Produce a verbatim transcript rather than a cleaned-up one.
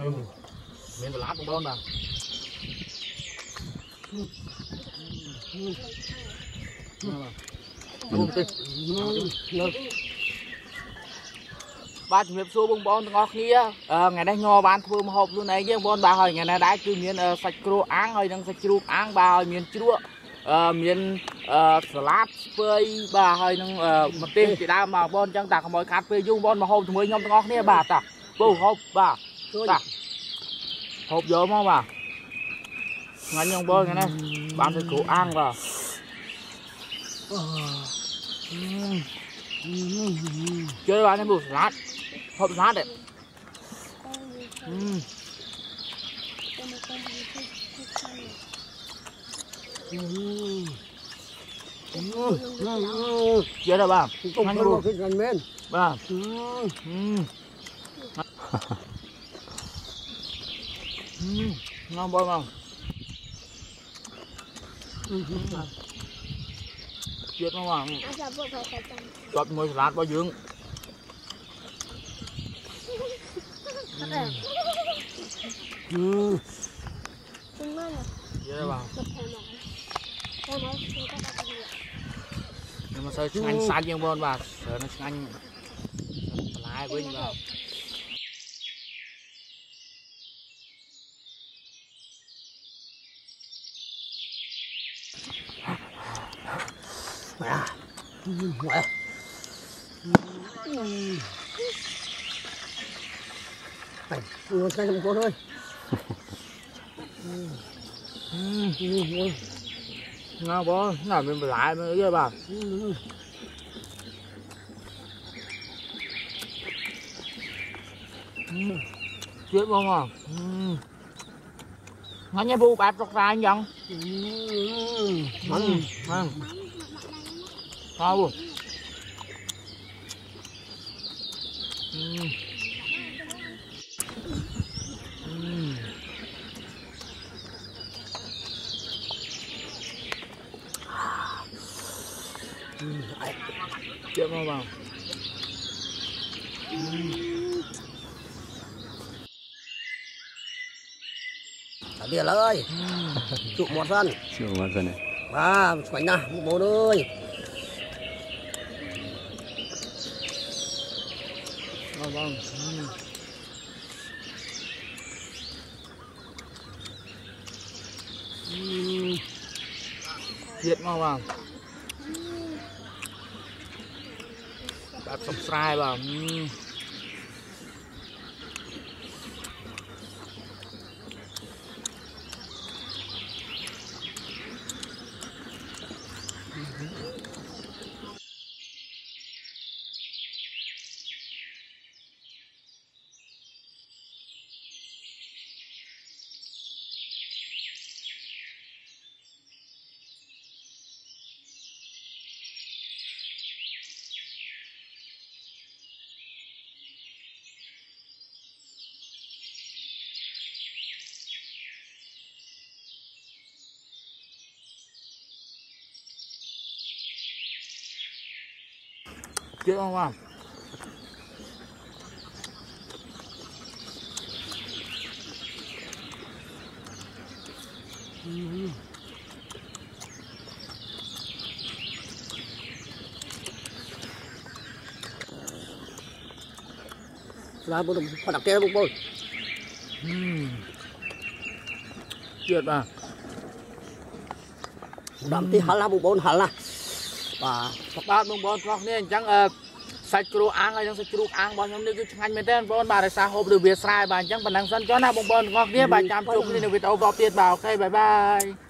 miền lá bông bông mà ba chục hiệp xua bông bông ngọt kia ngày nay nho bán thua hộp luôn này chứ bông ba hồi ngày nay đã cứ miền sạch cua áng hơi đang sạch cua áng ba hồi miền chua miền salad phơi ba hơi đang một tên chỉ đa mà bông chẳng tạc mọi cát phơi dung bông mà hôm mới nhom ngọt kia bà ta bông hộp bà ta hộp vô không bà ngay nhông bông ngày nay bán sạch cua áng vào chơi bạn em buộc salad hộp salad đấy chơi đâu bà anh buộc gần bên bà ngon bông không chết không à chọt mùi salad bao dương vậy đó bà nhưng mà sao anh sát dương bon bà sợ nó anh lại với nhau à, ngoại phải ngon cái không có thôi ngon bố nào mình lại mới với bà chết không à ngon nha bu bạc rọc ra anh dân ngon ngon ngon luôn chết không vào ở đây ơi chụp một sân chụp một sân này à khoảnh nào bố ơi vâng vâng chết ngon vào đặt subscribe vào chết không vào là bố phải đặt kia bố bố chết bà đậm tí hả là bố bố hả là bà ba bông bông ngọt này chẳng sạch cua ăn hay chẳng sạch cua ăn bao nhiêu nước cái anh mình tên bông bà để sao hộp được việc sai bà chẳng phần năng sân cho na bông bông ngọt này bà chăm chúc đi được việc đâu vào tiền bảo ok bye bye